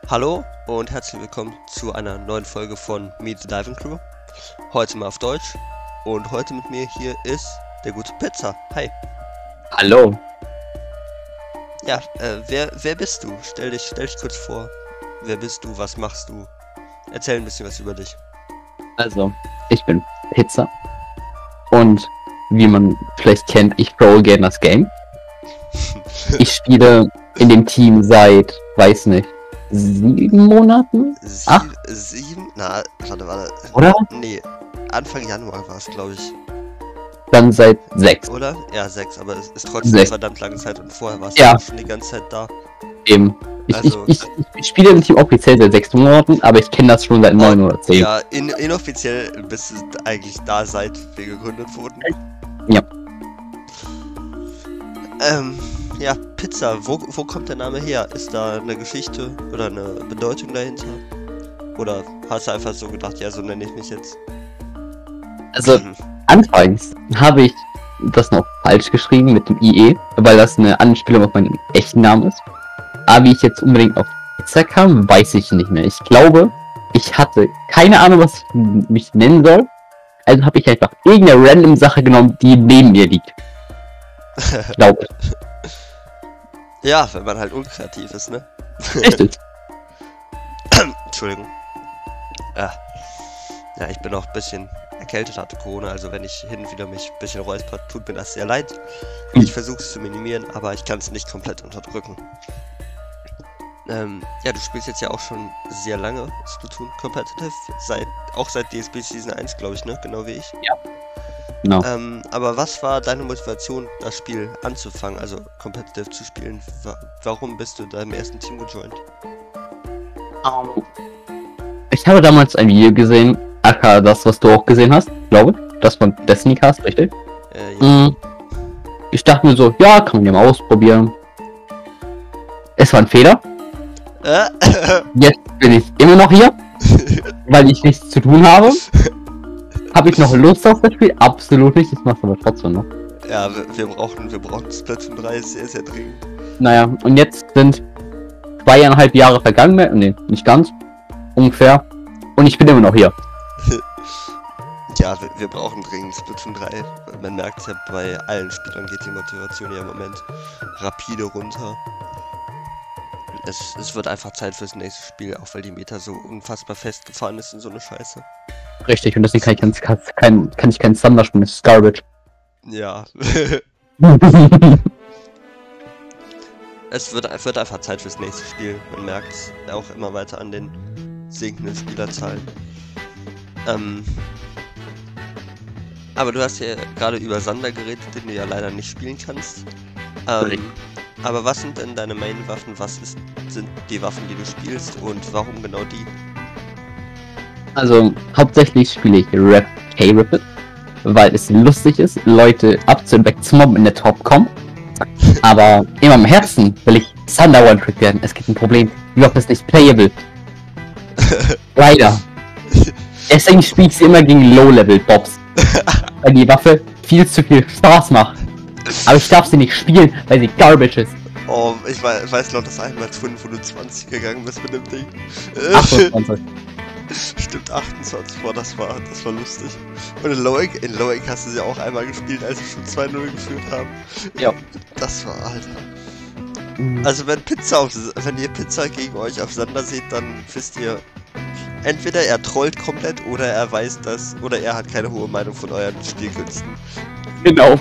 Hallo und herzlich willkommen zu einer neuen Folge von Meet the Diving Crew. Heute mal auf Deutsch und heute mit mir hier ist der gute Pizza. Hi. Hallo. Ja, wer bist du? Stell dich kurz vor. Wer bist du? Was machst du? Erzähl ein bisschen was über dich. Also, ich bin Pizza. Und wie man vielleicht kennt, ich throwe gerne das Game. Ich spiele in dem Team seit, weiß nicht, 7 Monaten? 8? 7? Na, warte. Oder? Nee, Anfang Januar war es, glaube ich. Dann seit 6. Oder? Ja, 6, aber es ist trotzdem 6. verdammt lange Zeit und vorher warst Ja. du schon die ganze Zeit da. Eben. Also- Ich spiele im Team offiziell seit 6 Monaten, aber ich kenne das schon seit 9 oder 10. Ja, inoffiziell bist du eigentlich da, seit wir gegründet wurden. Ja. Ja, Pizza, wo kommt der Name her? Ist da eine Geschichte oder eine Bedeutung dahinter? Oder hast du einfach so gedacht, ja, so nenne ich mich jetzt? Also, anfangs habe ich das noch falsch geschrieben mit dem IE, weil das eine Anspielung auf meinen echten Namen ist. Aber wie ich jetzt unbedingt auf Pizza kam, weiß ich nicht mehr. Ich glaube, ich hatte keine Ahnung, was ich mich nennen soll. Also habe ich einfach irgendeine random Sache genommen, die neben mir liegt. Glaube ich. Ja, wenn man halt unkreativ ist, ne? Richtig. Entschuldigung. Ja, ich bin auch ein bisschen erkältet, hatte Corona, also wenn ich hin und wieder mich ein bisschen räuspert, tut mir das sehr leid. Ich versuche es zu minimieren, aber ich kann es nicht komplett unterdrücken. Ja, du spielst jetzt ja auch schon sehr lange Splatoon Competitive, seit DSB Season 1, glaube ich, ne? Genau wie ich. Genau. Aber was war deine Motivation, das Spiel anzufangen, also Competitive zu spielen? Warum bist du da im ersten Team gejoint? Ich habe damals ein Video gesehen, aka das, was du auch gesehen hast, glaube ich. Das von Destiny Cast, richtig? Ja. Ich dachte mir so, ja, kann man ja mal ausprobieren. Es war ein Fehler. Jetzt bin ich immer noch hier, weil ich nichts zu tun habe. Habe ich noch Lust auf das Spiel? Absolut nicht, ich mache es aber trotzdem noch. Ja, wir brauchen Splatoon 3 sehr, sehr dringend. Naja, und jetzt sind 2,5 Jahre vergangen, ne, nicht ganz, ungefähr. Und ich bin immer noch hier. Ja, wir brauchen dringend Splatoon 3. Man merkt es ja, bei allen Spielern geht die Motivation ja im Moment rapide runter. Es wird einfach Zeit fürs nächste Spiel, auch weil die Meta so unfassbar festgefahren ist in so eine Scheiße. Richtig, und deswegen kann ich keinen Thunder spielen, das ist Garbage. Ja. Es wird einfach Zeit fürs nächste Spiel. Man merkt es auch immer weiter an den sinkenden Spielerzahlen. Aber du hast ja gerade über Sander geredet, den du ja leider nicht spielen kannst. Aber was sind denn deine Main-Waffen? Sind die Waffen, die du spielst und warum genau die? Also, hauptsächlich spiele ich K-Rapid, weil es lustig ist, Leute abzu- und wegzumobben in der Top-Com. Aber in meinem Herzen will ich Thunder One-Trick werden. Es gibt ein Problem. Die Waffe ist nicht playable. Leider. Deswegen spiele ich sie immer gegen Low-Level-Bobs. Weil die Waffe viel zu viel Spaß macht. Aber ich darf sie nicht spielen, weil sie Garbage ist. Oh, ich weiß noch, dass einmal Twin, wo du 20 gegangen bist mit dem Ding. 28. Stimmt, 28. Boah, das war lustig. Und in Loic hast du sie auch einmal gespielt, als wir schon 2-0 geführt haben. Ja. Das war, Alter. Also wenn ihr Pizza gegen euch auf Sander seht, dann wisst ihr, entweder er trollt komplett oder er weiß das, oder er hat keine hohe Meinung von euren Spielkünsten. Genau.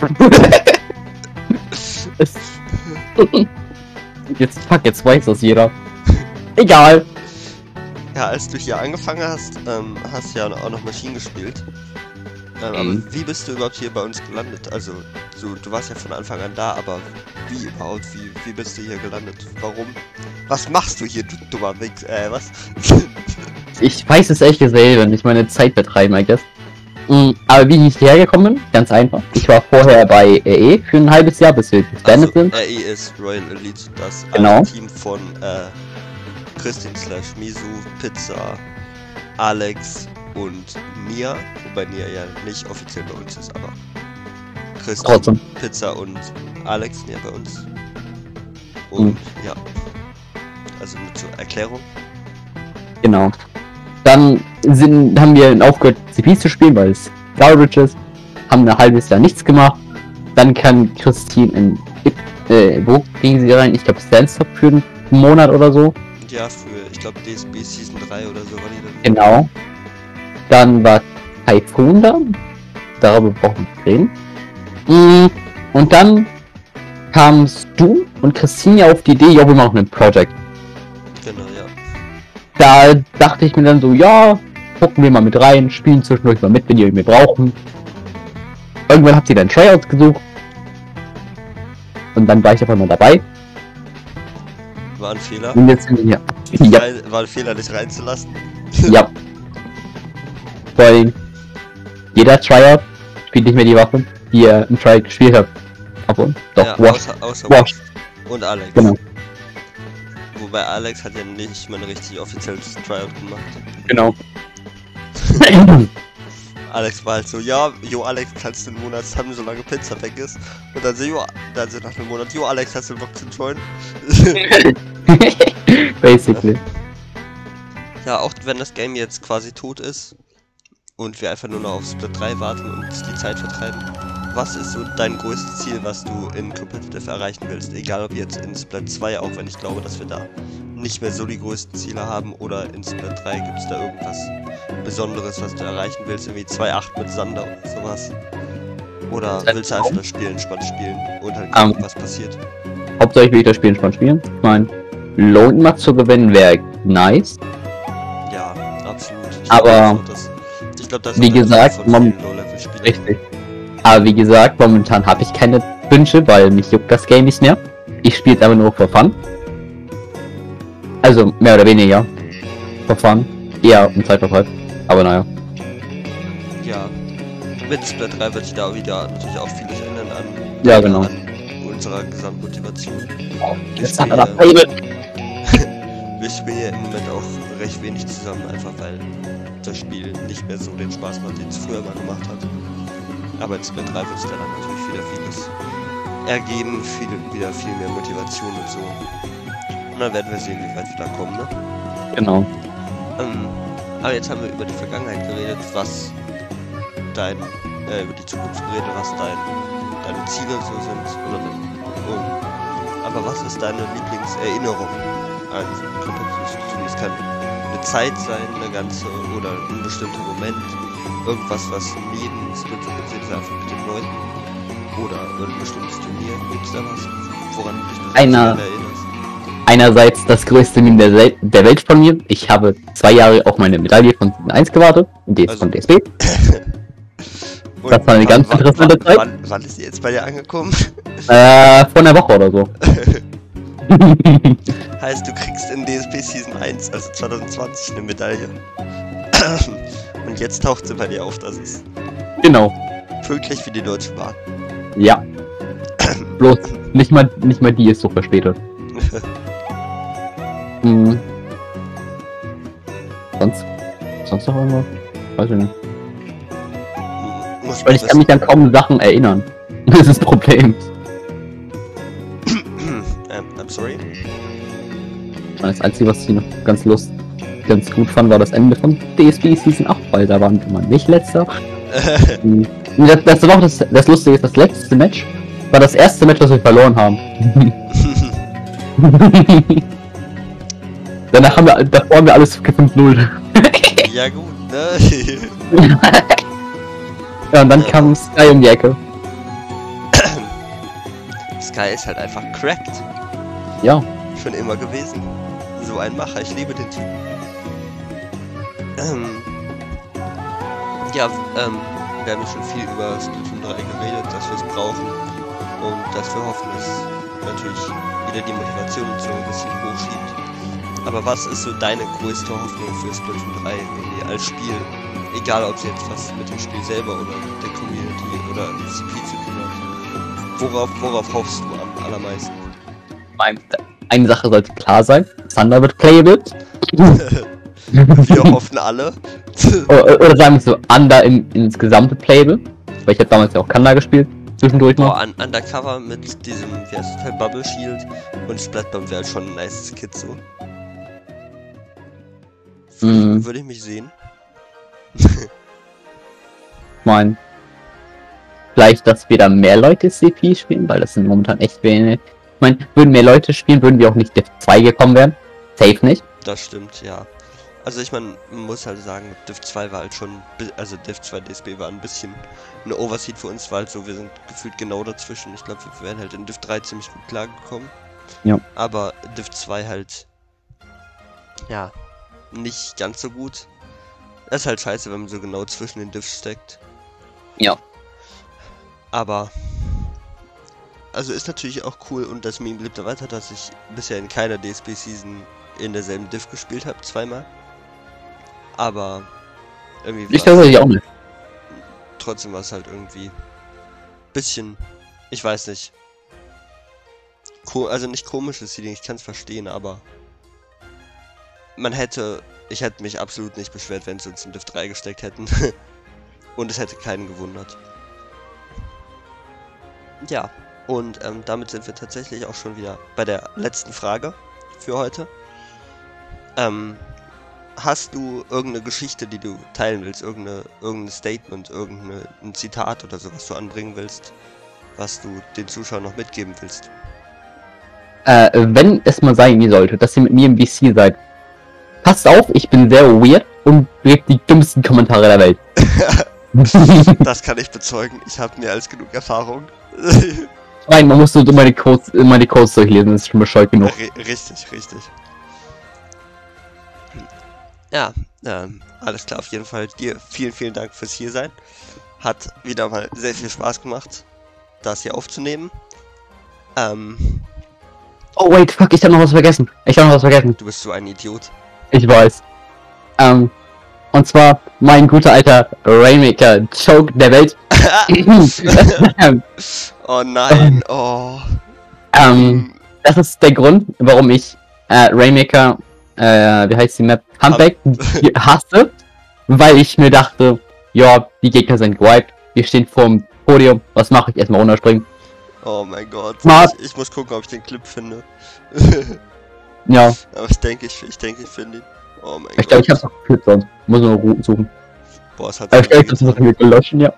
Jetzt weiß das jeder. Egal. Ja, als du hier angefangen hast, hast du ja auch noch Maschinen gespielt. Aber wie bist du überhaupt hier bei uns gelandet? Also, du warst ja von Anfang an da, aber wie überhaupt? Wie bist du hier gelandet? Warum? Was machst du hier, du dummer Wichs? Was? Ich weiß es ehrlich gesagt selber nicht, meine Zeit betreiben, I guess. Aber wie ich hierher gekommen bin, ganz einfach. Ich war vorher bei RE für ein halbes Jahr, bis wir gespannt sind. RE ist Royal Elite, das Genau. Team von Christian / Misu, Pizza, Alex und Nia. Wobei Nia ja nicht offiziell bei uns ist, aber Christian, Trotzdem. Pizza und Alex sind ja bei uns. Und ja, also nur zur Erklärung. Genau. Dann haben wir aufgehört, CPs zu spielen, weil es Garbage ist. Haben ein halbes Jahr nichts gemacht. Dann kam Christine wo ging sie rein? Ich glaube, Stanstop für einen Monat oder so. Ja, ich glaube, DSB Season 3 oder so war die dann. Genau. Dann war Typhoon da. Darüber brauchen wir reden. Und dann kamst du und Christine auf die Idee, ja, wir machen ein Project. Genau, ja. Da dachte ich mir dann so, ja, gucken wir mal mit rein, spielen zwischendurch mal mit, wenn die irgendwie brauchen. Irgendwann habt ihr dann Tryouts gesucht. Und dann war ich einfach mal dabei. War ein Fehler. Und jetzt sind wir hier. Ja. War ein Fehler, dich reinzulassen. Ja. Vor allem, jeder Tryout spielt nicht mehr die Waffe, die er im Tryout gespielt hat. Obwohl, doch, Ja, Wash. außer Wash. und Alex. Genau. Wobei Alex hat ja nicht mal ein richtig offizielles Tryout gemacht. Genau. Alex war halt so, ja, jo Alex, kannst du einen Monat haben, solange Pizza weg ist. Und dann so, dann so nach einem Monat, jo Alex, hast du Bock zu joinen? Basically. Ja, auch wenn das Game jetzt quasi tot ist und wir einfach nur noch auf Split 3 warten und die Zeit vertreiben. Was ist so dein größtes Ziel, was du in Competitive erreichen willst? Egal ob jetzt in Split 2, auch wenn ich glaube, dass wir da nicht mehr so die größten Ziele haben, oder in Split 3 gibt es da irgendwas Besonderes, was du erreichen willst? Irgendwie 2.8 mit Sander und sowas? Oder willst du einfach das Spiel entspannt spielen und halt gucken, was passiert? Hauptsächlich will ich das Spiel entspannt spielen. Ich meine, Lone mal zu gewinnen wäre nice. Ja, absolut. Aber ich glaube, das wie ist gesagt, Low-Level-Spieler. Richtig. Aber wie gesagt, momentan habe ich keine Wünsche, weil mich juckt das Game nicht mehr. Ich spiele es aber nur for fun. Also mehr oder weniger for fun. Eher um Zeitvertreib. Aber naja. Ja. Mit Split 3 wird sich da wieder natürlich auch vieles ändern an, Ja, genau. an unserer Gesamtmotivation. Jetzt Wir hat er das spielen, Fable. wir spielen ja im Moment auch recht wenig zusammen, einfach weil das Spiel nicht mehr so den Spaß macht, den es früher mal gemacht hat. Aber in Split 3 wird es dann natürlich wieder vieles ergeben, wieder viel mehr Motivation und so. Und dann werden wir sehen, wie weit wir da kommen, ne? Genau. Aber jetzt haben wir über die Vergangenheit geredet, was über die Zukunft geredet, was deine Ziele so sind. Aber was ist deine Lieblingserinnerung an Competitive? Es kann eine Zeit sein, eine ganze, oder ein bestimmter Moment. Irgendwas, was neben Split passiert ist, einfach mit den Leuten. Oder ein bestimmtes Turnier. Gibt es da was, woran du dich besonders erinnerst? Einerseits das größte Meme der Welt von mir. Ich habe 2 Jahre auf meine Medaille von 1 gewartet. Von DSB. Das war eine ganz interessante Zeit. Wann ist die jetzt bei dir angekommen? Vor einer Woche oder so. Heißt, du kriegst in DSP Season 1, also 2020, eine Medaille. Und jetzt taucht sie bei dir auf, das ist Genau. pünktlich wie die Deutsche Bahn. Ja. Bloß nicht mal die ist so verspätet. Sonst noch irgendwas? Weiß ich nicht. Weil ich kann mich an kaum Sachen erinnern. Das ist das Problem. I'm sorry. Das Einzige, was ich noch ganz gut fand, war das Ende von DSB Season 8, weil da waren wir nicht letzter. Das Lustige ist, das letzte Match war das erste Match, das wir verloren haben. Davor haben wir alles 5-0. Ja gut, ne? Ja, und dann kam Sky um die Ecke. Sky ist halt einfach cracked. Ja. Schon immer gewesen. So ein Macher, ich liebe den Typ. Wir haben ja schon viel über Splatoon 3 geredet, dass wir es brauchen und dass wir hoffen, dass natürlich wieder die Motivation und so ein bisschen hochschiebt. Aber was ist so deine größte Hoffnung für Splatoon 3 irgendwie als Spiel? Egal, ob es jetzt was mit dem Spiel selber oder mit der Community oder CP zu tun hat. Worauf hoffst du am allermeisten? Eine Sache sollte klar sein. Thunder wird playable. Wir hoffen alle. Oder sagen wir so, Under insgesamt playable. Weil ich habe damals ja auch Kanda gespielt. Zwischendurch mal. Boah, Undercover mit diesem, wie heißt das, Bubble Shield und Splatbomb wäre halt schon ein nice Kit so. würde ich mich sehen. Ich meine, vielleicht, dass wir da mehr Leute CP spielen, weil das sind momentan echt wenig. Ich meine, würden mehr Leute spielen, würden wir auch nicht Div 2 gekommen werden. Safe nicht. Das stimmt, ja. Also ich meine, man muss halt sagen, Div 2 war halt schon, also Div 2 DSB war ein bisschen eine Overseed für uns, weil halt so, wir sind gefühlt genau dazwischen. Ich glaube, wir wären halt in Div 3 ziemlich gut klargekommen. Ja. Aber Div 2 halt, ja, nicht ganz so gut. Das ist halt scheiße, wenn man so genau zwischen den Divs steckt. Ja. Aber, also ist natürlich auch cool und das Meme lebt da weiter, dass ich bisher in keiner DSB-Season in derselben Div gespielt habe, zweimal. Aber irgendwie Ich tatsächlich auch nicht. trotzdem war es halt irgendwie bisschen, ich weiß nicht. Also nicht komisches Seeding, ich kann es verstehen, aber ich hätte mich absolut nicht beschwert, wenn sie uns in Div 3 gesteckt hätten. Und es hätte keinen gewundert. Ja, und damit sind wir tatsächlich auch schon wieder bei der letzten Frage für heute. Hast du irgendeine Geschichte, die du teilen willst? Irgendein Statement, irgendein Zitat oder so, was du anbringen willst? Was du den Zuschauern noch mitgeben willst? Wenn es mal sein sollte, dass ihr mit mir im VC seid, passt auf, ich bin sehr weird und gebt die dümmsten Kommentare der Welt. Das kann ich bezeugen, ich habe mehr als genug Erfahrung. Nein, man muss nur meine Codes durchlesen, das ist schon bescheuert genug. Richtig. Ja, alles klar, auf jeden Fall dir vielen Dank fürs Hiersein. Hat wieder mal sehr viel Spaß gemacht, das hier aufzunehmen. Oh wait, fuck, ich hab noch was vergessen. Du bist so ein Idiot. Ich weiß. Und zwar mein guter alter Rainmaker Choke der Welt. Oh nein, oh. Das ist der Grund, warum ich Rainmaker, wie heißt die Map? Humpback hasse, weil ich mir dachte, ja, die Gegner sind gewiped, wir stehen vorm Podium, was mache ich? Erstmal runterspringen. Oh mein Gott, ich muss gucken, ob ich den Clip finde. Ja. Aber ich denke, ich finde ihn. Oh mein Gott. Ich glaube, ich hab's auch gefühlt sonst. Muss nur Routen suchen. Boah, es hat Aber ich glaube, das muss ich löschen, ja.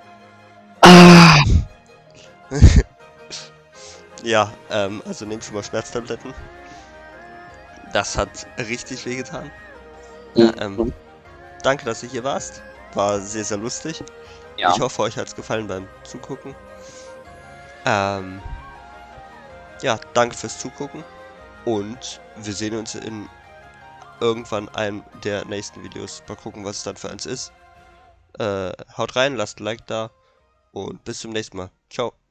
Ja, also nehmt schon mal Schmerztabletten. Das hat richtig wehgetan. Ja, danke, dass du hier warst. War sehr, sehr lustig. Ja. Ich hoffe, euch hat es gefallen beim Zugucken. Ja, danke fürs Zugucken. Und wir sehen uns in irgendwann einem der nächsten Videos. Mal gucken, was es dann für eins ist. Haut rein, lasst ein Like da. Und bis zum nächsten Mal. Ciao.